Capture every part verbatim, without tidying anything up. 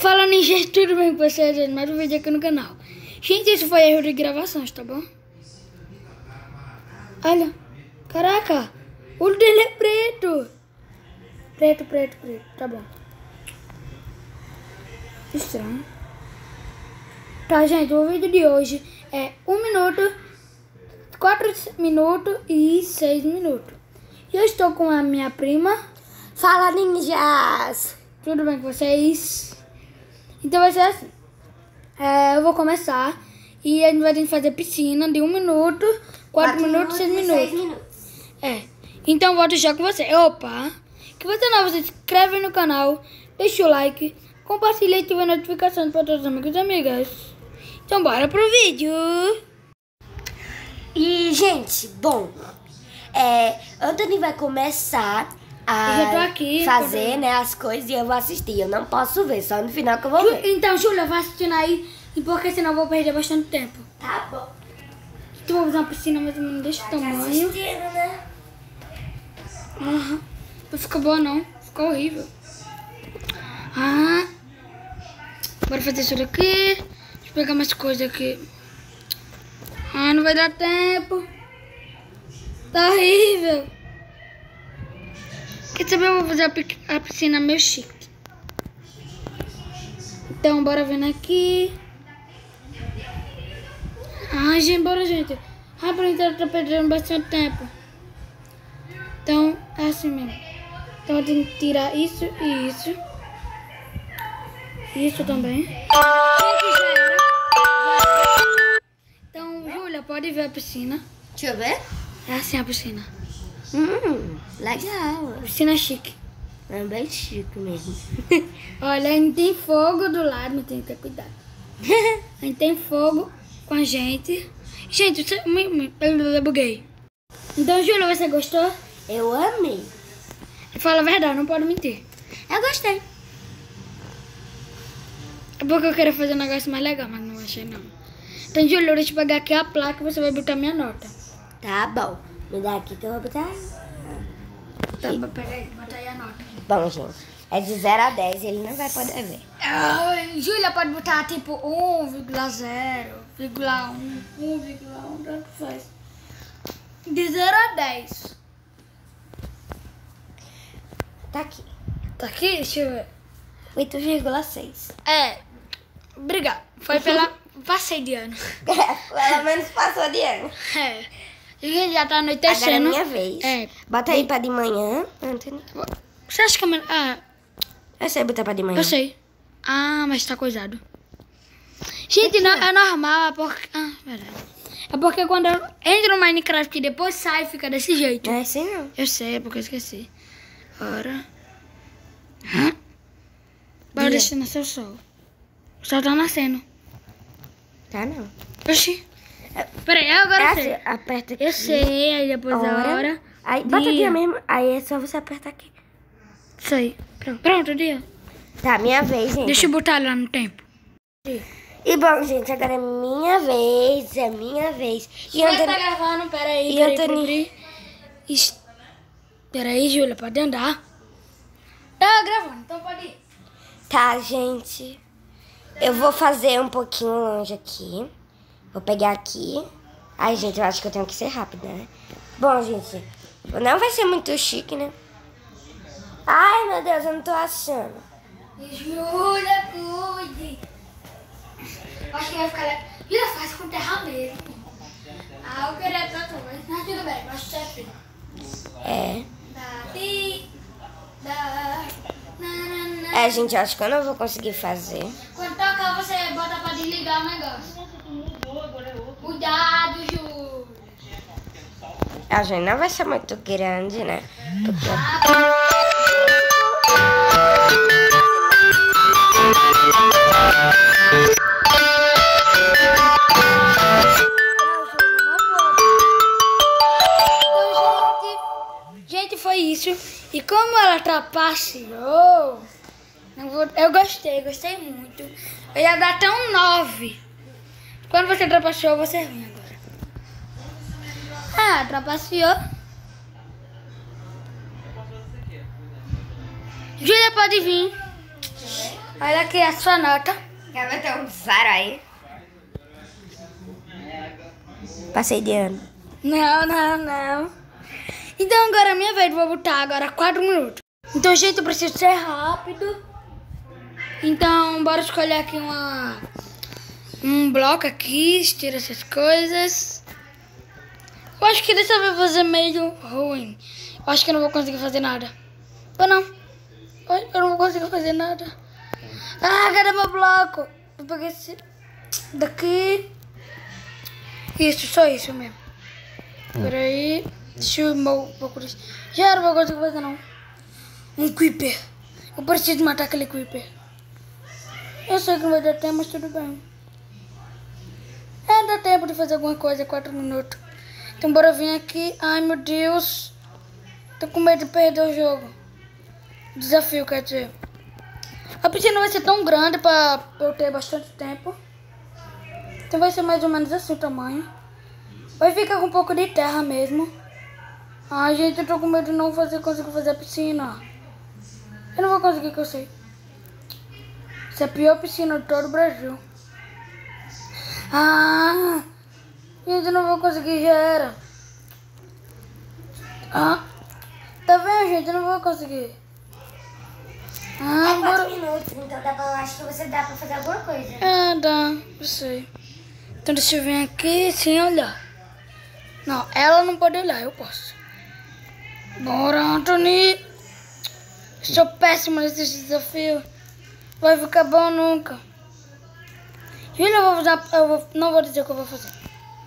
Falando em gente, tudo bem com vocês? Mais um vídeo aqui no canal. Gente, isso foi erro de gravações, tá bom? Olha, caraca, o dele é preto. Preto, preto, preto, tá bom. Estranho. Tá, gente, o vídeo de hoje é um minuto, quatro minutos e seis minutos. E eu estou com a minha prima. Fala, ninjas! Tudo bem com vocês? Então vai ser assim. É, eu vou começar e a gente vai ter que fazer piscina de um minuto, quatro, quatro minutos, seis minutos. seis minutos. É. Então eu volto já com você. Opa! Que você não, você se inscreve no canal, deixa o like, compartilha e ativa a notificação para todos os amigos e amigas. Então bora pro vídeo! E, gente, bom, é, Anthony vai começar a Eu já tô aqui, fazer, quando... né, as coisas e eu vou assistir. Eu não posso ver, só no final que eu vou ver. Então, Júlia, vai assistindo aí, porque senão eu vou perder bastante tempo. Tá bom. Então, vou fazer uma piscina mais ou menos desse Tá tamanho. assistindo, né? Uhum. Não ficou boa não, ficou horrível. Ah, bora fazer isso daqui. Deixa eu pegar mais coisas aqui. Ah, não vai dar tempo. Tá horrível. Quer saber, eu vou fazer a, a piscina meio chique. Então, bora vendo aqui. Ai, gente, bora, gente. Rápido, eu tô perdendo bastante tempo. Então, é assim mesmo. Então, eu tenho que tirar isso e isso. Isso também. Já era. Então, Júlia, pode ver a piscina. Deixa eu ver. É assim a piscina. Hum, legal. Piscina chique. É bem chique mesmo. Olha, a gente tem fogo do lado, tem que ter cuidado. A gente tem fogo com a gente. Gente, você... eu buguei. Então, Júlia, você gostou? Eu amei. Fala a verdade, não pode mentir. Eu gostei. É porque eu queria fazer um negócio mais legal, mas não achei não. Então, Júlia, deixa eu pegar aqui a placa e você vai botar minha nota. Tá bom. Me dá aqui que eu vou botar. Tá, pega aí, bota aí a nota. Bom, gente, é de zero a dez e ele não vai poder ver. Uh, Júlia pode botar tipo um vírgula zero, um vírgula um, um vírgula um, tanto faz. De zero a dez. Tá aqui. Tá aqui? Deixa eu ver. oito vírgula seis. É, obrigado. Foi pela... Passei de ano. Pelo menos passou de ano. É. Gente, já tá Agora é anoitecendo. minha vez. É. Bota aí pra de manhã, Anthony. Você acha que a... Ah, Eu sei botar pra de manhã. eu sei. Ah, mas tá coisado. Gente, não, é normal, é porque... Ah, verdade. É porque quando eu entro no Minecraft e depois sai, fica desse jeito. Não é assim, não. Eu sei, é porque eu esqueci. Ora. Hã? Bora Dia. deixar nascer o sol. O sol tá nascendo. Tá, não. Oxi. Peraí, agora É eu sei. assim, aperta aqui. Eu sei, aí depois a hora. Aí, bota dia. dia mesmo. Aí é só você apertar aqui. Isso aí. Pronto, Pronto dia. Tá, minha vez, gente. Deixa eu botar lá no tempo. E bom, gente, agora é minha vez. É minha vez. E Júlia Anthony... tá gravando, peraí. E peraí, Anthony- peraí. Is- Peraí, Júlia, pode andar. Tá gravando, então pode ir. Tá, gente. Eu vou fazer um pouquinho longe aqui. Vou pegar aqui. Ai, gente, eu acho que eu tenho que ser rápida, né? Bom, gente, não vai ser muito chique, né? Ai, meu Deus, eu não tô achando. Júlia, cuide. Acho que vai ficar legal. Júlia, faz com terra mesmo. Ah, eu queria tanto, mas não, tudo bem, mas chefe. É. Da, ti, da, na, na, na. É, gente, eu acho que eu não vou conseguir fazer. Quando tocar, você bota pra desligar o negócio. Cuidado, Júlia. A gente não vai ser muito grande, né? Porque... Gente, foi isso. E como ela trapaceou, eu, vou, eu gostei, gostei muito. Eu ia dar até um nove. Quando você trapaceou, você é ruim agora. Ah, trapaceou. Júlia pode vir. Olha aqui a sua nota. Quer meter um zero aí? Passei de ano. Não, não, não. Então agora é minha vez. Vou botar agora quatro minutos. Então, gente, eu preciso ser rápido. Então, bora escolher aqui uma... Um bloco aqui. Tira essas coisas. Eu acho que dessa vez vai fazer meio ruim. Eu acho que eu não vou conseguir fazer nada. Ou não? Eu não vou conseguir fazer nada. Ah, cadê meu bloco? Vou pegar esse daqui. Isso, só isso mesmo. Peraí. Deixa eu ir um pouco disso. Já não vou conseguir fazer não. Um creeper. Eu preciso matar aquele creeper. Eu sei que não vai dar tempo, mas tudo bem. É, dá tempo de fazer alguma coisa, quatro minutos. Então bora vir aqui. Ai, meu Deus. Tô com medo de perder o jogo. Desafio, quer dizer. A piscina vai ser tão grande pra eu ter bastante tempo. Então vai ser mais ou menos assim o tamanho. Vai ficar com um pouco de terra mesmo. Ai, gente, eu tô com medo de não fazer, conseguir fazer a piscina. Eu não vou conseguir, que eu sei. Essa é a pior piscina de todo o Brasil. Ah, gente, eu não vou conseguir, já era. Ah, tá vendo, gente? Eu não vou conseguir. Ah, É bora. quatro minutos, então dá pra, eu acho que você dá pra fazer alguma coisa. É, dá, eu sei. Então deixa eu vir aqui sem olhar. Não, ela não pode olhar, eu posso. Bora, Anthony. Sou péssima nesse desafio. Vai ficar bom nunca. Júlia, eu vou fazer, eu vou, não vou dizer o que eu vou fazer.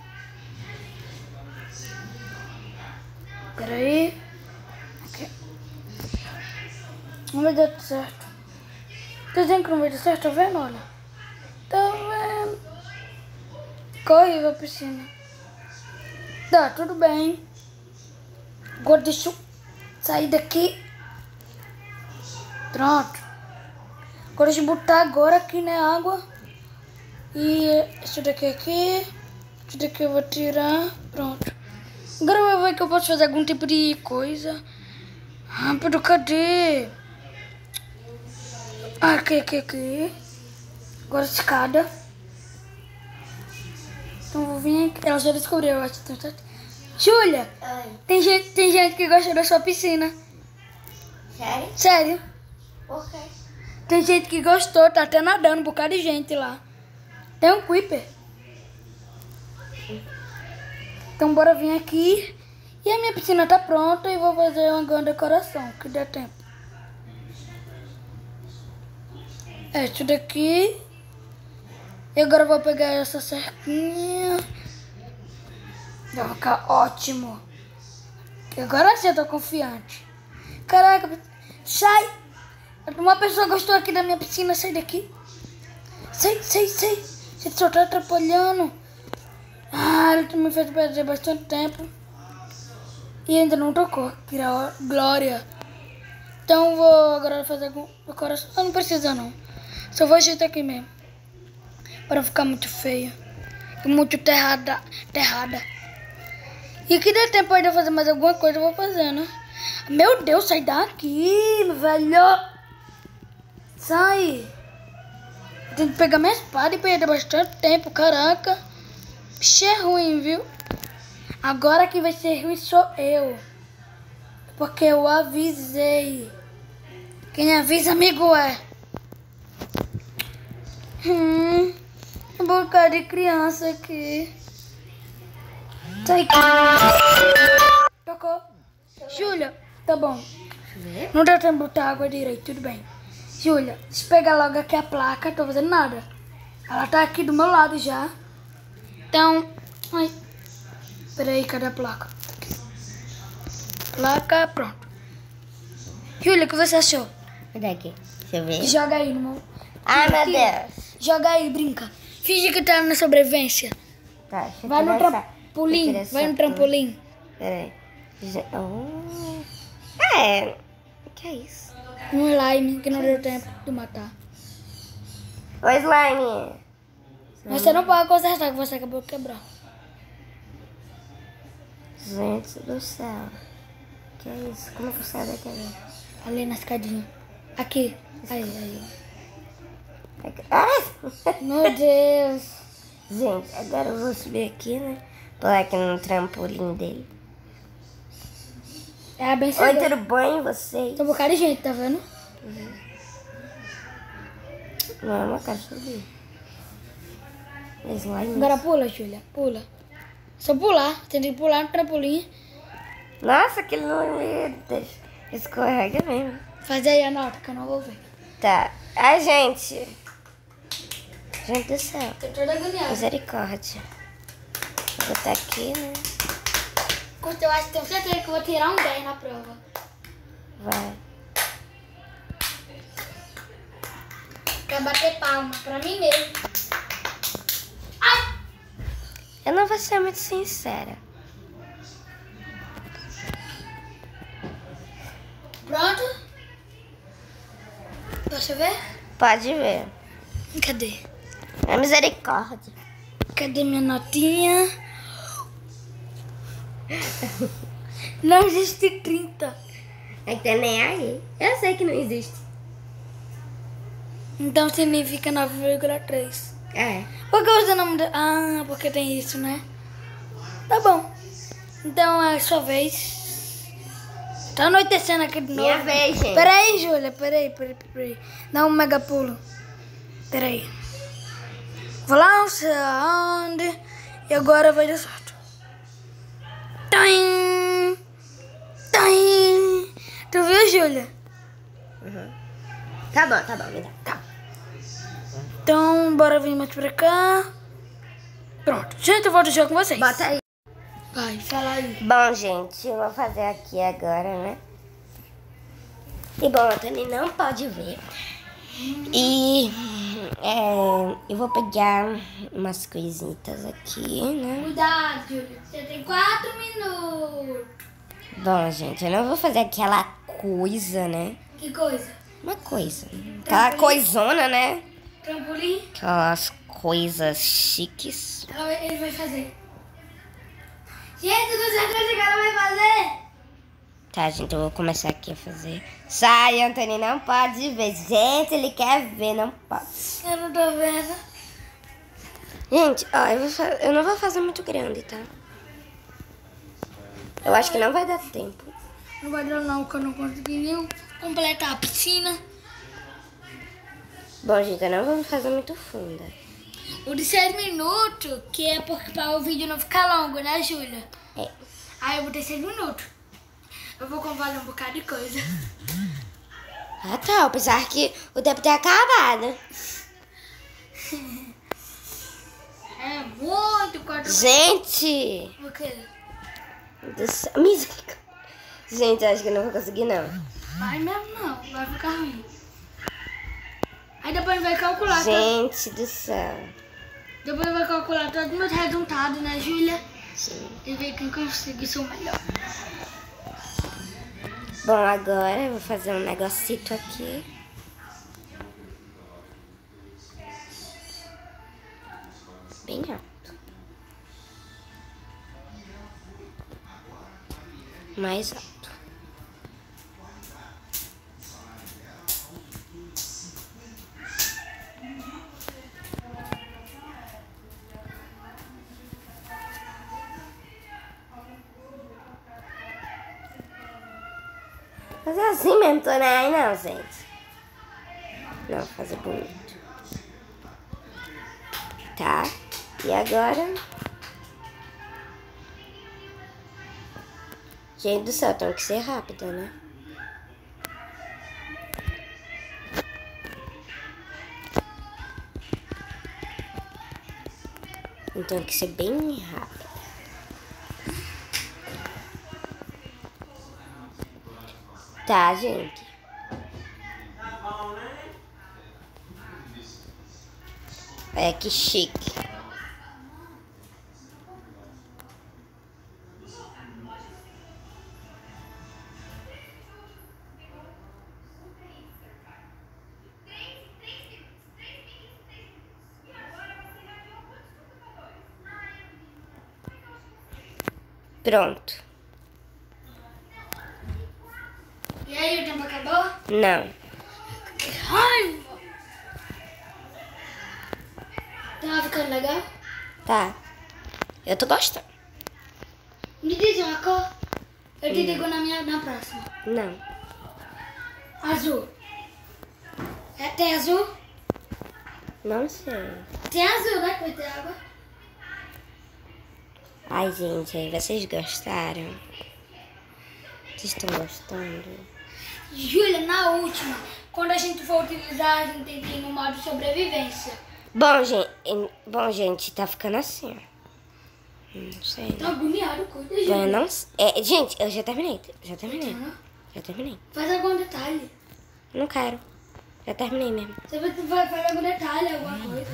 Peraí. Aqui. Não vai dar certo. Tô dizendo que não vai dar certo, tá vendo? Olha. Tá vendo? Corre a piscina. Tá, tudo bem. Agora deixa eu sair daqui. Pronto. Agora deixa eu botar agora aqui na água. E isso daqui aqui. Isso daqui eu vou tirar. Pronto. Agora eu vou ver que eu posso fazer algum tipo de coisa. Rápido, cadê? Aqui, aqui, aqui. Agora escada. Então vou vir aqui. Ela já descobriu, eu acho. Júlia, tem gente, tem gente que gosta da sua piscina. Sério? Sério. Por quê? Tem gente que gostou, tá até nadando, um bocado de gente lá. Tem um creeper. Então bora vir aqui. E a minha piscina tá pronta e vou fazer uma grande decoração, que der tempo. É isso daqui. E agora eu vou pegar essa cerquinha. Vai ficar ótimo. E agora sim eu tô confiante. Caraca, sai! Uma pessoa gostou aqui da minha piscina, sai daqui. Sai, sai, sai. Você só tá atrapalhando. Ah, ele me fez perder bastante tempo. E ainda não tocou. Glória. Então vou agora fazer com o coração. Ah, não precisa não. Só vou ajeitar aqui mesmo. Para não ficar muito feio. E muito terrada. terrada. E que dê tempo ainda fazer mais alguma coisa, eu vou fazer, né? Meu Deus, sai daqui, velho. Sai. Tem que pegar minha espada e perder bastante tempo, caraca. Bicho é ruim, viu? Agora quem vai ser ruim sou eu. Porque eu avisei. Quem avisa, amigo, é. Hum, um bocado de criança aqui. Sai aqui. Tocou. Júlia, tá bom. Não deu tempo de botar água direito, tudo bem. Júlia, deixa eu pegar logo aqui a placa, tô fazendo nada. Ela tá aqui do meu lado já. Então, ai. Peraí, cadê a placa? Aqui. Placa, pronto. Júlia, o que você achou? Cadê aqui? Deixa eu ver. Joga aí no meu... Ai, meu Aqui. Deus. Joga aí, brinca. Finge que tá na sobrevivência. Tá, deixa eu Vai no tirar essa- trampolim, deixa eu tirar vai essa no trampolim. Peraí. Já- Oh. É. O que é isso? Um slime que não deu tempo de matar. Oi, slime. Você não pode consertar, que você acabou de quebrar. Gente do céu. Que é isso? Como que eu saio daqui agora? Ali na escadinha. Aqui. Aí, aí. Ah! Meu Deus. Gente, agora eu vou subir aqui, né? Pular aqui no trampolim dele. É bem Oi, seguro. tudo bem, vocês? Tem um bocado de gente, tá vendo? Não é uma cachorrinha. Slime. Agora pula, Júlia. Pula. Só pular. Tem que pular no trampolim. Nossa, aquele não é... Escorrega mesmo. Faz aí a nota que eu não vou ver. Tá. Ai, gente. Gente do céu. Tô toda agoniada. Misericórdia. Vou botar aqui, né? Eu acho que tenho certeza que eu vou tirar um dez na prova. Vai. Quero bater palma pra mim mesmo. Ai! Eu não vou ser muito sincera. Pronto? Posso ver? Pode ver. Cadê? É misericórdia. Cadê minha notinha? Não existe trinta. É que tem nem aí. Eu sei que não existe. Então significa nove vírgula três. É. Por que usa o nome da... Ah, porque tem isso, né? Tá bom. Então é a sua vez. Tá anoitecendo aqui de novo. Minha vez, gente. Peraí, Júlia. Peraí, peraí, peraí. Dá um mega pulo. Peraí. Vou lá, não sei aonde. E agora vai dar certo. Taim! Taim! Tu viu, Júlia? Uhum. Tá bom, tá bom, me dá. Tá. Então, bora vir mais pra cá. Pronto. Gente, eu volto já com vocês. Bota aí. Vai, fala aí. Bom, gente, eu vou fazer aqui agora, né? E bom, a Tani não pode ver. E é, eu vou pegar umas coisitas aqui, né? Cuidado, Júlia. Você tem quatro minutos. Bom, gente, eu não vou fazer aquela coisa, né? Que coisa? Uma coisa. Aquela coisona, né? Trampolim? Aquelas coisas chiques. Ela vai- Ele vai fazer. Gente, eu tô certeza que ela vai fazer. Tá, gente, eu vou começar aqui a fazer. Sai, Antônio, não pode ver. Gente, ele quer ver, não pode. Eu não tô vendo. Gente, ó, eu, vou fa- eu não vou fazer muito grande, tá? Eu acho que não vai dar tempo. Não vai dar não, porque eu não consegui nem completar a piscina. Bom, gente, eu não vou fazer muito funda. O de seis minutos, que é porque para o vídeo não ficar longo, né, Júlia? É. Aí eu botei seis minutos. Eu vou comprar um bocado de coisa. Ah, tá. Eu pensava que o tempo tinha acabado. É muito quatro. Gente! O quê? Do céu, misericórdia. Gente, eu acho que eu não vou conseguir, não. Vai mesmo não, vai ficar ruim. Aí depois vai calcular. Todo, Gente do céu. depois vai calcular todos os meus resultados, né, Júlia? Sim. E ver quem conseguiu ser o melhor. Bom, agora eu vou fazer um negocito aqui. Bem alto. Mais alto. Fazer assim mesmo, tô nem aí não, gente. Não, vou fazer bonito. Tá, e agora? Gente do céu, tem que ser rápida, né? Então tem que ser bem rápido. Tá, gente. É, que chique. Pronto. E aí, o tempo acabou? Não. Que raiva! Tá ficando legal? Tá. Eu tô gostando. Me diz uma cor. Eu te digo na, minha, na próxima. Não. Azul. É, tem azul? Não sei. Tem azul, né? Que vai ter água. Ai, gente, aí vocês gostaram? Vocês estão gostando? Júlia, na última, quando a gente for utilizar, a gente tem que ir no modo sobrevivência. Bom, gente, bom, gente, tá ficando assim, ó. Não sei. Tá agoniado, coisa, Eu Júlia. não sei. É, gente, eu já terminei. Já terminei. Tá. Já terminei. Faz algum detalhe. Não quero. Já terminei mesmo. Você vai vai fazer algum detalhe, alguma coisa.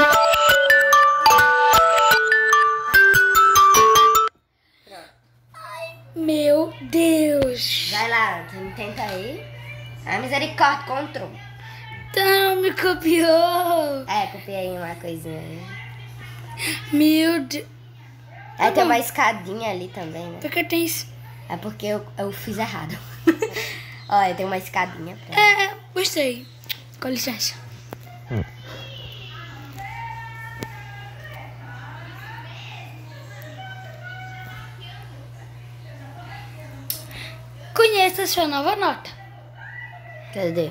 Ai, meu Deus. Vai lá, Antônio, tenta aí. A misericórdia, control. Então, me copiou. É, copiei uma coisinha. Meu Deus. Aí tem uma escadinha ali também, né? Porque tem isso. É porque eu, eu fiz errado. Olha, tem uma escadinha pra... É, é, gostei. Com licença. Conheça a sua nova nota. Cadê?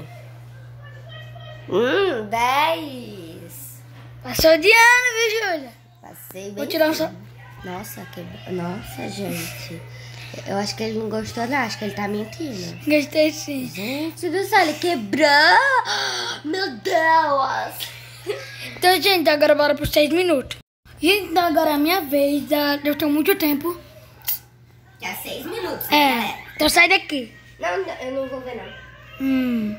Hum, dez. Passou de ano, viu, Júlia? Passei bem. Vou tirar um só. Nossa, que... Nossa, gente. Eu acho que ele não gostou, não. Acho que ele tá mentindo. Gostei sim. Gente do céu, ele quebrou. Meu Deus. Então, gente, agora bora por seis minutos. Gente, então agora é a minha vez. Já deu tão muito tempo. Já seis minutos, É, então sai daqui. Não, não, eu não vou ver, não. Hum.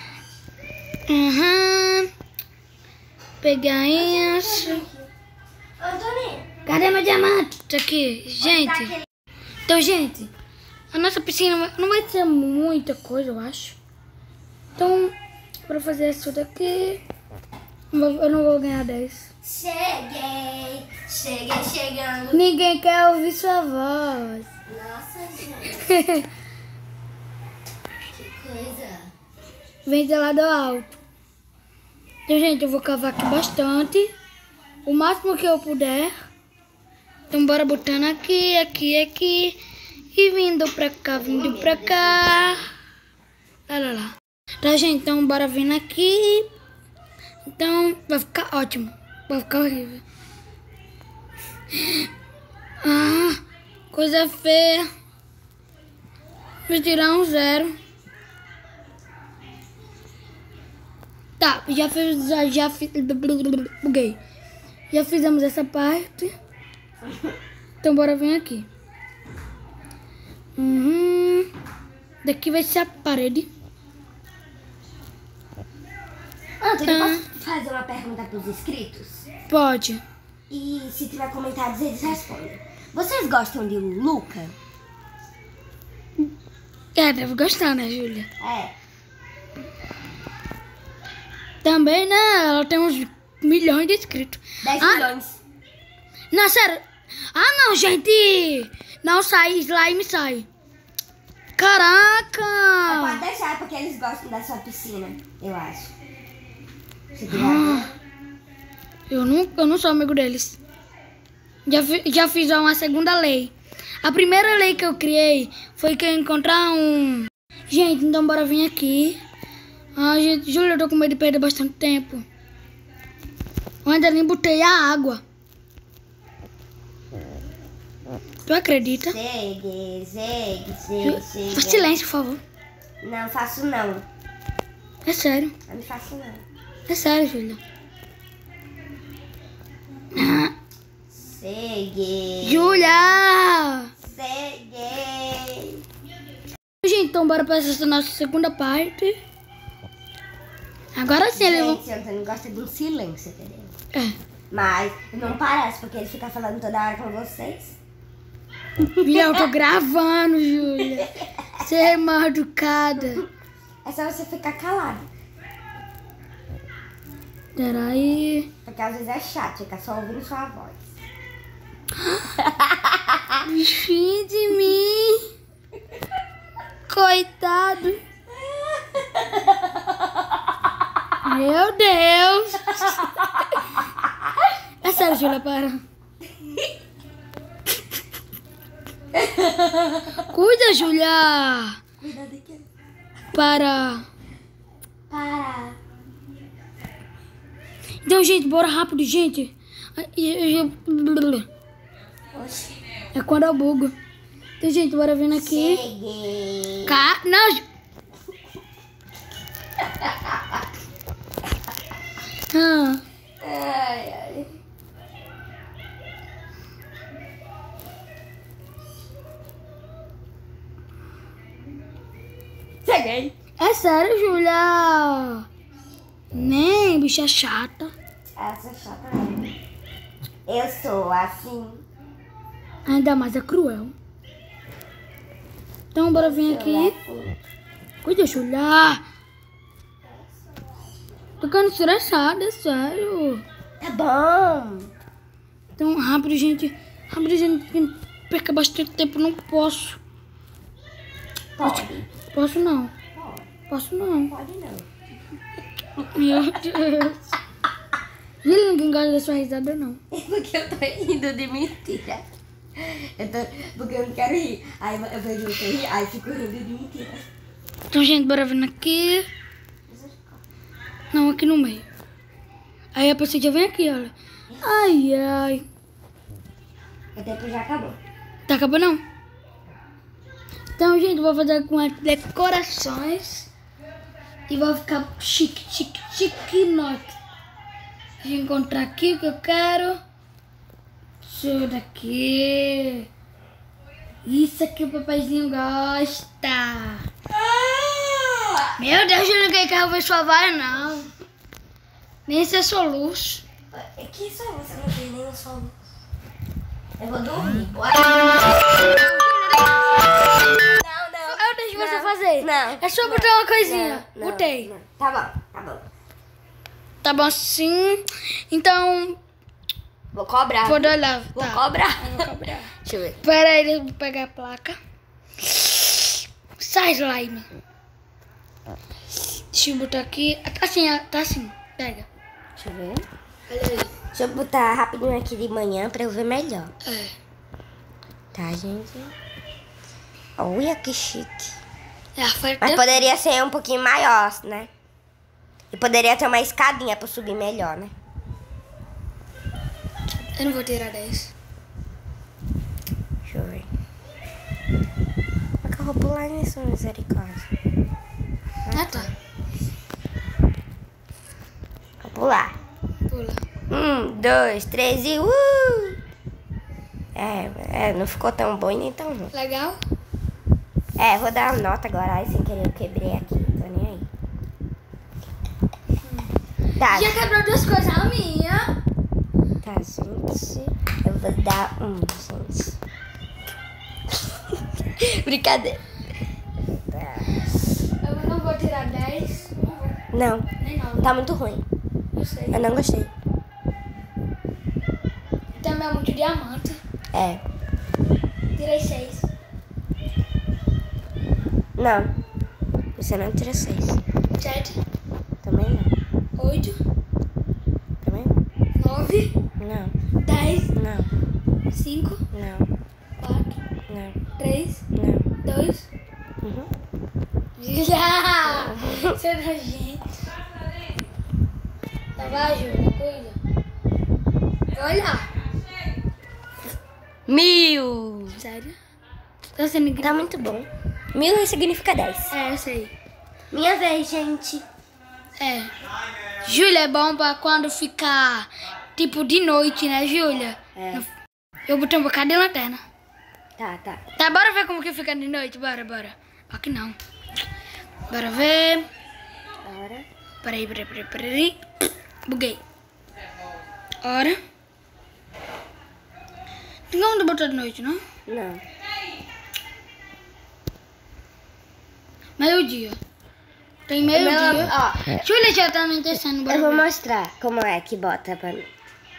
Uhum. Pegar isso. Antônio. Cadê meu diamante? Tá aqui. Gente. Então, gente, a nossa piscina vai- não vai ser muita coisa, eu acho. Então, pra fazer isso daqui, eu vou- eu não vou ganhar dez. Cheguei. Cheguei chegando. Ninguém quer ouvir sua voz. Nossa, gente. Que coisa. Ventilador alto. Então, gente, eu vou cavar aqui bastante. O máximo que eu puder. Então, bora botando aqui, aqui, aqui. E vindo pra cá, vindo pra cá. Lá, lá, lá. Tá, gente? Então, bora vindo aqui. Então, vai ficar ótimo. Vai ficar horrível. Ah, coisa feia. Vou tirar um zero. Tá, já fiz, já, já fiz, buguei. Já fizemos essa parte. Então bora vir aqui. Uhum. Daqui vai ser a parede. Antônio, Tá. posso fazer uma pergunta pros inscritos? Pode. E se tiver comentários, eles respondem. Vocês gostam de Luca? É, deve gostar, né, Júlia? É. Também, né? Ela tem uns milhões de inscritos. dez Ah, milhões. não, sério. Ah, não, gente. Não sai, slime sai. Caraca. Pode deixar, porque eles gostam da sua piscina, eu acho. Você quiser Ah, ver? eu, não, eu não sou amigo deles. Já, fi- já fiz uma segunda lei. A primeira lei que eu criei foi que eu encontrar um... Gente, então bora vir aqui. Ah, gente, Júlia, eu tô com medo de perder bastante tempo. Eu ainda nem botei a água. Tu acredita? Segue, segue, Ju- segue, segue. Faz silêncio, por favor. Não faço não. É sério. Eu não faço não. É sério, Júlia. Ah, Segue. Júlia! Segue. Gente, então bora pra essa nossa segunda parte. Agora sim, ele... Gente, Antônio gosta de um silêncio, entendeu? É. Mas não parece, porque ele fica falando toda hora com vocês. Júlia, eu tô gravando, Júlia. Você é mal educada. É só você ficar calado. Peraí. Porque às vezes é chato, ficar só ouvindo sua voz. Bichinho de mim. Coitado. Meu Deus. É sério, Júlia, para. Cuida, Júlia. Cuidado de quê? Para. Para. Então, gente, bora rápido, gente. Oxi. É quando eu bugo. Então, gente, bora vendo aqui. Cheguei. Cá. Não. Ju- Ah. Ai, ai. Cheguei. É sério, Júlia. Nem, bicha chata. Essa é chata não. Eu sou assim. Ainda mais é cruel. Então, bora vir aqui. Cuida, Júlia. Tô ficando estressada, é sério. Tá bom. Então, rápido, gente. Rápido, gente. porque não perca bastante tempo, não posso. Pode. Posso não. Pode. Posso não. Pode não. Meu Deus. Júlia, ninguém gosta da sua risada, não. É porque eu tô rindo de mentira. Eu tô, porque eu não quero rir. Aí eu vejo você rir, aí fico rindo de mentira. Então, gente, bora vir aqui. Não, aqui no meio. Aí a pessoa já vem aqui, olha. Ai, ai. O tempo já acabou. Tá acabando, não? Então, gente, vou fazer com as decorações. E vai ficar chique, chique, chique, noite. Deixa eu encontrar aqui o que eu quero. Isso daqui. Isso aqui o papaizinho gosta. Meu Deus, eu não quero que eu ver sua vara, não. Nem se é soluço. É que isso aí você não vê nem o sol. Eu vou dormir. Bora. Não, não. Eu deixo você Não, fazer. não, É só não, botar uma coisinha. Não, não, Botei. não. Tá bom, tá bom. Tá bom assim. Então, Vou cobrar. vou dar lá. Vou Tá. cobrar. Eu vou cobrar. Deixa eu ver. Pera aí, eu vou pegar a placa. Sai, slime. Deixa eu botar aqui. Tá assim, ó, tá assim. Pega. Deixa eu ver. Olha aí. Deixa eu botar rapidinho aqui de manhã pra eu ver melhor. É. Tá, gente? Olha que chique. É a foto. Mas poderia ser um pouquinho maior, né? E poderia ter uma escadinha pra subir melhor, né? Eu não vou tirar dez. Deixa eu ver. Como é que eu vou pular nisso, misericórdia? Ah, tá. Vou pular. Pula. Um, dois, três e uh! É, é, não ficou tão bom e nem tão ruim. Legal? É, vou dar uma nota agora. Ai, sem querer eu quebrei aqui, não tô nem aí. Tá, Já quebrou duas coisas. A minha. tá, gente. Eu vou dar um, gente. Brincadeira. Tá. Eu não vou tirar dez. Não vou. Não, Nem nove. tá muito ruim. Eu sei. Eu não gostei. Também é muito diamante. É. Tirei seis. Não. Você não tira seis. Sete. Também não. Oito. Também não. Nove. Não. Dez. Não. Cinco. Não. Quatro. Não. Três. Não. Dois. Uhum. Já! Você é da gente. Tá, vai, Júlia, cuida. Olha! Mil. Sério? Tá sendo incrível. Tá muito bom. Mil significa dez. É, eu sei. Minha vez, gente. É. Júlia, é bom pra quando ficar tipo de noite, né, Júlia? É. Eu botei um bocado de lanterna. Tá, tá. Tá, bora ver como que fica de noite. Bora, bora. Aqui não. Bora ver. Agora. Peraí, peraí, peraí, peraí. Buguei. Ora. Tem como botar de noite, não? Não. Meio-dia. Tem meio-dia. Meu- ó, Júlia já tá me testando. Bora eu vou ver. mostrar como é que bota pra mim.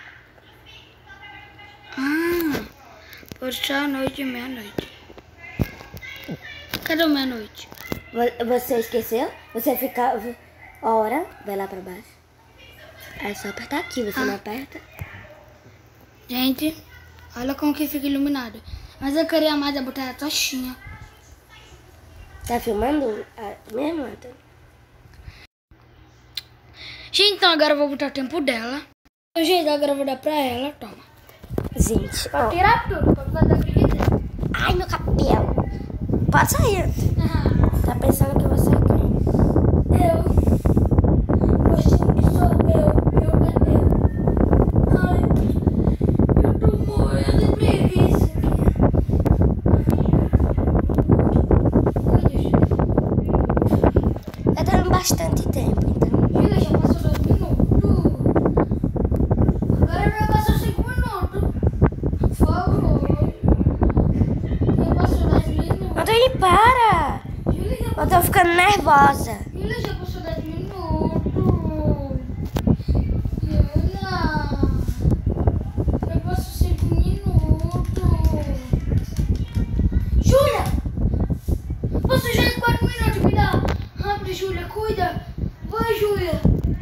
Ah, pode ser a noite e meia-noite. Cadê o meia-noite? Vo- Você esqueceu? Você fica... Hora, vai lá pra baixo. É só apertar aqui, você Ah. não aperta. Gente, olha como que fica iluminado. Mas eu queria mais é botar a tochinha. Tá filmando a mesmo, Antônio? Gente, então agora eu vou botar o tempo dela. Gente, agora eu vou dar pra ela. Toma. Gente, ó. Pode tirar tudo, pode fazer o que quiser. Ai, meu cabelo. Pode sair. Ah, Tá pensando que você é quem? eu. Você que sou eu. Eu, eu. Ai, eu tô morrendo de preguiça aqui. Eu tô dando bastante tempo, então. Júlia, já passou dois minutos. Agora já passou cinco minutos. Por favor. Já passou dez minutos. Antônio, para! Júlia, já Eu tô ficando nervosa. Júlia, já passou dez minutos. Júlia. Já passou cinco minutos. Júlia! Passou já quatro minutos. Me dá. Rápido, Júlia. Cuida. Vai, Júlia.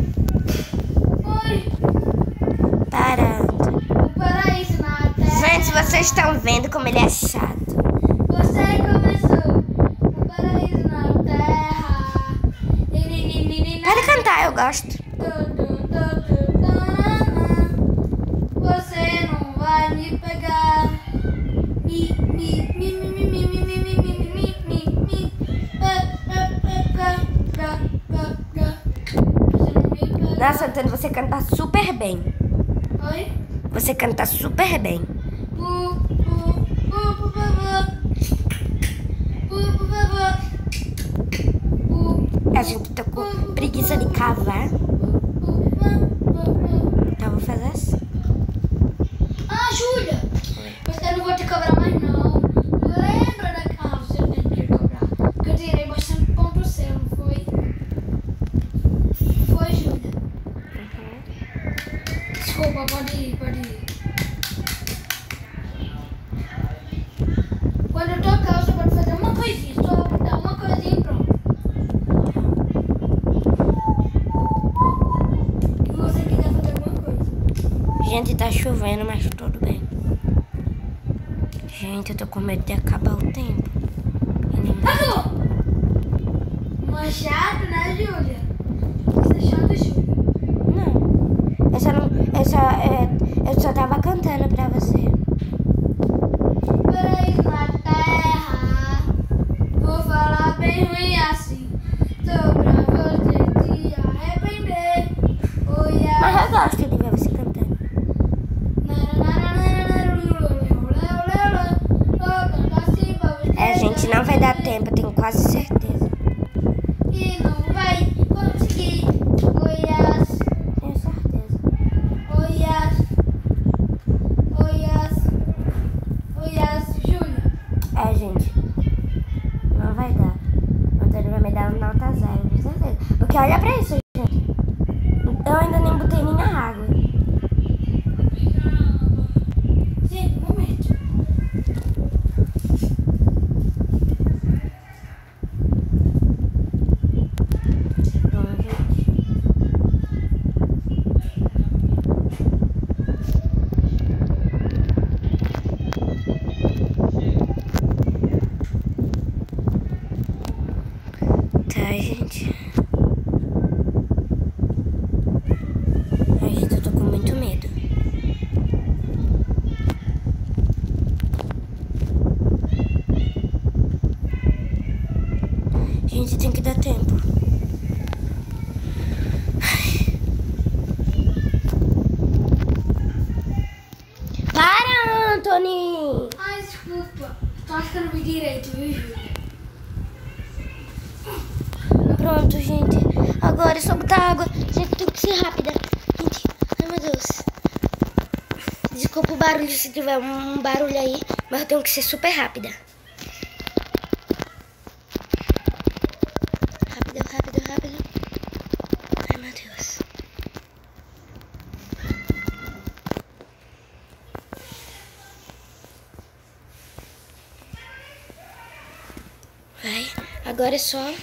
Vai. Para, Antônio. O paraíso na terra. Gente, vocês estão vendo como ele é chato. Você começou. O paraíso na terra. Ninininininina. Para de cantar, eu gosto. Tu, tu, tu, tu, tanana. Você não vai me pegar. Mi, mi, mi, mi, mi, mi, mi, mi, mi, mi, mi, mi, mi. Pe, pe, pe, ga, ga, ga, ga. Você não me pega. Nossa, Antônio, você canta super bem. Oi? Você canta super bem. Pu, pu, pu, pu, pu, pu. Pu, pu, pu, pu. Pu, A gente tá com preguiça de cavar. pu, pu, pu, pu. Então eu vou fazer assim. Ah, Júlia! Você não vou te cobrar mais, não. Lembra da... Ah, você tem que cobrar. Porque eu tirei bastante ponto seu, não foi? Foi, Júlia? Desculpa, pode ir, pode ir. Quando eu tocar, você pode fazer uma coisinha. Só dar uma coisinha e pronto. Se você quiser fazer alguma coisa. Gente, tá chovendo, mas tudo bem. Gente, eu tô com medo de acabar o tempo. E nem- Acabou! Uma chata, né, Júlia? Você é chata, Júlia? Não. Eu só não. Eu só, é, eu só tava cantando pra você. Paraíso na terra. Vou falar bem ruim assim. Tô pra você te arrepender. Oi, Mas eu gosto de ver você cantando. É, gente, não vai dar tempo, eu tenho quase certeza. E não vai conseguir. Oias, Tenho certeza. oias, oias, oias, Júlia. É, gente. Não vai dar. O Antônio vai me dar uma nota zero, com certeza. Porque olha pra isso, gente. Eu ainda nem botei nem a água. Gente, um momento. Bom, gente. Tá, gente. Ai, gente, eu tô com muito medo. Gente, tem que dar tempo. Ai. Para, Anthony! Ai, desculpa. Tô acho que eu não vi direito, viu, Júlia? Pronto, gente. Agora é só botar água. Gente, tem que ser rápida. Gente, ai meu Deus. Desculpa o barulho se tiver um barulho aí, mas eu tenho que ser super rápida. Rápido, rápido, rápido. Ai meu Deus. Vai, agora é só.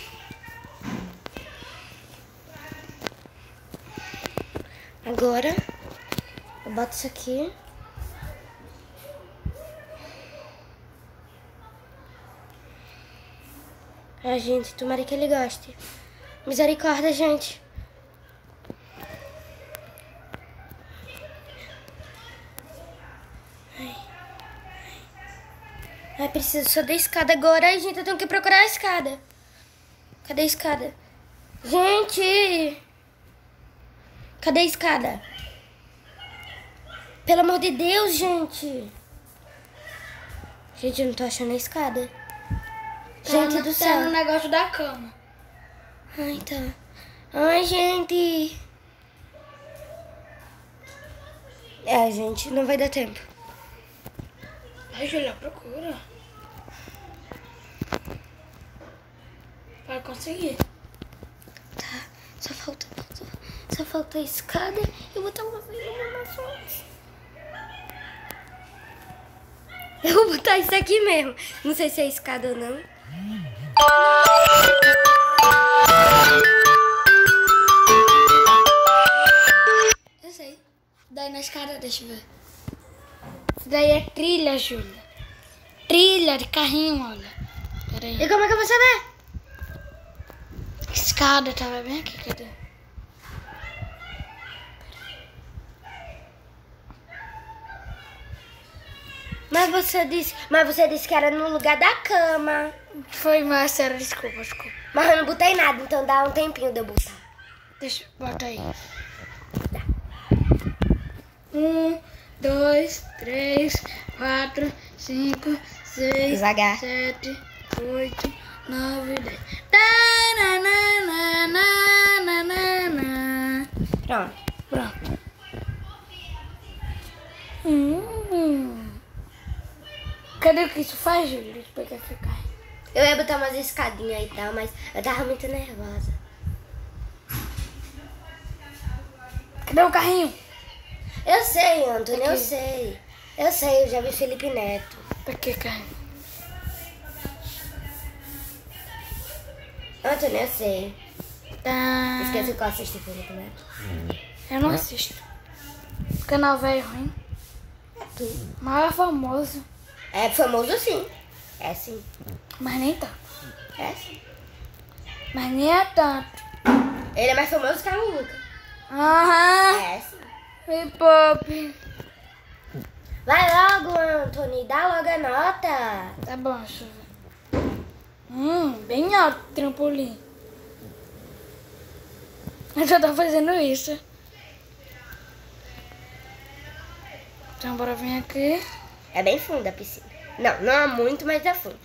Agora eu boto isso aqui. Ai, gente, tomara que ele goste. Misericórdia, gente. Ai, Ai preciso só da escada agora. Ai, gente, eu tenho que procurar a escada. Cadê a escada? Gente! Cadê a escada? Pelo amor de Deus, gente. Gente, eu não tô achando a escada. Gente tá, do tá céu. no negócio da cama. Ai, tá. Ai, gente. É, gente, não vai dar tempo. Ai, Júlia, procura. Vai conseguir. Tá, só falta, só, só falta a escada. Eu vou botar uma vez na frente. Eu vou botar isso aqui mesmo. Não sei se é escada ou não. Eu sei. Daí na escada, deixa eu ver. Isso daí é trilha, Júlia. Trilha de carrinho, olha. Pera aí. E como é que eu vou saber? Escada, tava bem aqui, cadê? Mas você disse, mas você disse que era no lugar da cama. Foi mais sério, desculpa, desculpa. Mas eu não botei nada, então dá um tempinho de eu botar. Deixa, bota aí. Um, dois, três, quatro, cinco, seis, Devagar. sete, oito, nove, dez. Pronto. Pronto. Hum. Cadê o que isso faz, Júlia? Depois que ficar. Eu ia botar umas escadinhas e tal, mas eu tava muito nervosa. Cadê o carrinho? Eu sei, Antônio, eu Aqui. sei. Eu sei, eu já vi Felipe Neto. Aqui, carrinho. Antônio, eu sei. Tá. Esqueci que eu assisti Felipe Neto. Eu não assisto. O canal velho ruim. É tudo. Mas é famoso. É famoso sim. É sim. Mas nem tanto. É sim. Mas nem é tanto. Ele é mais famoso que a Luca. Aham. É sim. Hip hop. Vai logo, Antônio, dá logo a nota. Tá bom, deixa eu ver. Hum, bem alto o trampolim. Eu já tô fazendo isso. Então bora vir aqui. É bem funda a piscina. Não, não é muito, mas é fundo.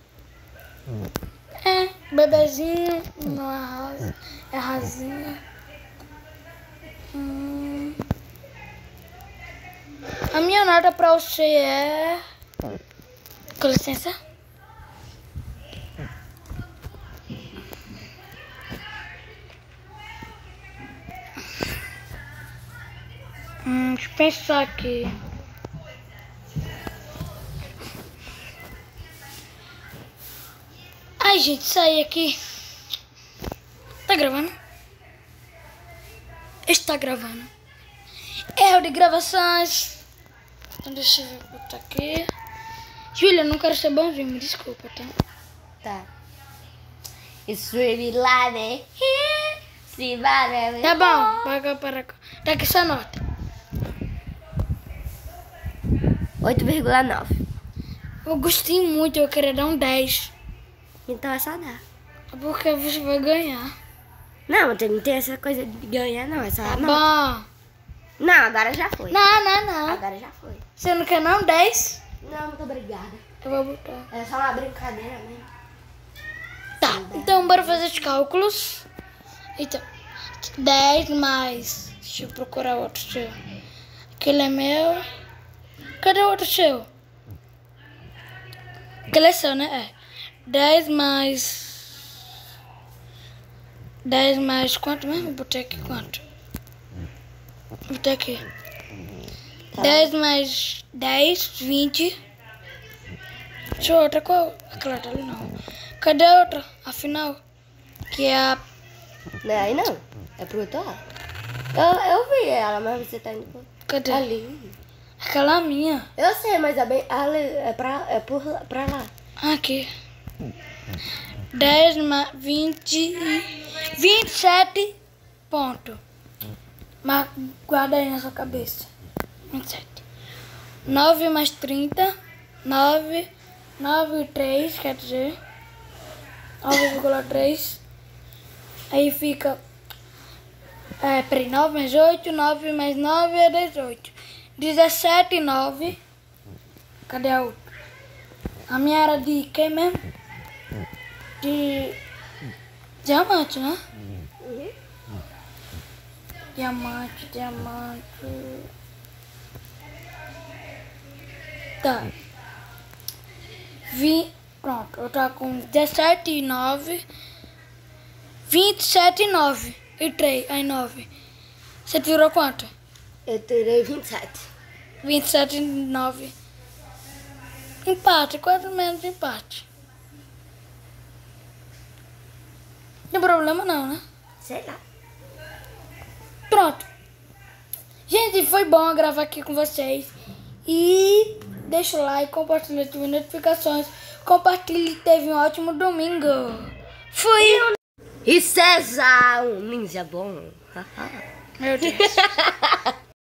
É, bebezinho, não é rosa, é rosinha. Hum. A minha nota pra você é... Com licença. Hum, deixa eu pensar aqui. Ai, gente, saí aqui. Tá gravando? Está gravando. Erro de gravações. Então deixa eu botar aqui. Júlia, eu não quero ser bonzinho, me desculpa, tá? Tá. Stream live. Se vai, Tá bom, vai cá para cá. Tá aqui essa nota. oito vírgula nove. Eu gostei muito, eu queria dar um dez. Então é só dar. Porque você vai ganhar. Não, não tem essa coisa de ganhar, não. É só Tá não. bom. Não, agora já foi. Não, não, não. Agora já foi. Você não quer não? dez? Não, muito obrigada. Eu vou botar. É só uma brincadeira mesmo. Tá, então bora fazer os cálculos. Então, dez mais... Deixa eu procurar outro seu. Aquele é meu. Cadê o outro seu? Aquele é seu, né? É. dez mais... dez mais quanto mesmo? Botei aqui quanto? Botei aqui. Tá. dez mais dez, vinte. Deixa eu outra qual? Aquela tá ali não. Cadê a outra? Afinal, que é a... Não é aí não. É pro outro lado. Eu, eu vi ela, mas você tá indo pro... Cadê? ali. Aquela minha. Eu sei, mas é bem... Ali, é pra, é por, lá- pra lá. Aqui. dez, mais vinte, vinte e sete pontos. Mas guarda aí na sua cabeça. vinte e sete. nove mais trinta. nove. nove e três, quer dizer. nove vírgula três. Aí fica. É, peraí, nove mais oito. nove mais nove é dezoito. dezessete e nove. Cadê a outra? A minha era de quem mesmo? De diamante, né? Uhum. Diamante, diamante. Tá. Vi... Pronto, eu tava com dezessete e nove. vinte e sete e nove. E três, aí nove. Você tirou quanto? Eu tirei vinte e sete. vinte e sete e nove. Empate, quase menos empate. Não tem problema não, né? Sei lá. Pronto. Gente, foi bom gravar aqui com vocês. E deixa o like, compartilha, ative as notificações. Compartilhe, teve um ótimo domingo. Fui! E César, um ninja bom. Meu Deus.